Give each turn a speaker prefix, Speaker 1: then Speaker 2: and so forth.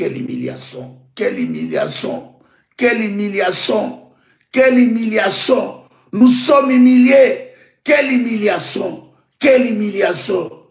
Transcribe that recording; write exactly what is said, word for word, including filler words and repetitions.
Speaker 1: quelle humiliation, quelle humiliation, quelle humiliation, quelle humiliation. Nous sommes humiliés. Quelle humiliation, quelle humiliation.